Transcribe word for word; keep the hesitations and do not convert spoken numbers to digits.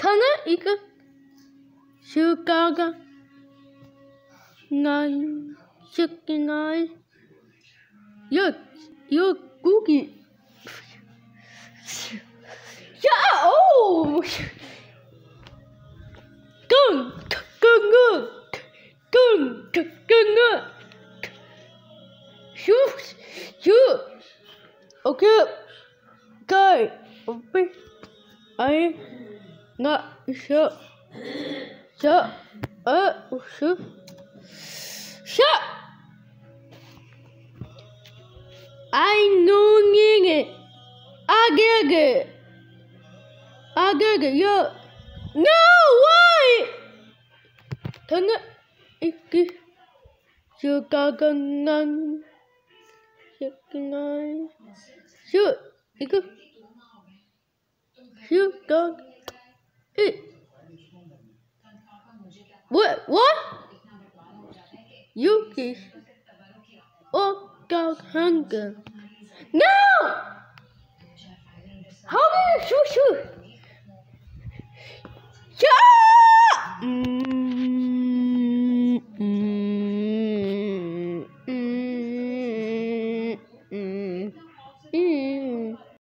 Kana ika Chicago nine sixty nine. Look, your cookie. Yeah, oh, gung, gung, gung, gung, gung. Shoot, shoot. Okay, guy, okay. I not sure. Shut up, shut. Shut. I know it. I get it. I get it. Yo. No, why? Turn it. Iki. You got a none. Nine. Shoot. Iki. You got it. What? What? You kiss. Oh, got hunger. No! How do you shoot? Shoot.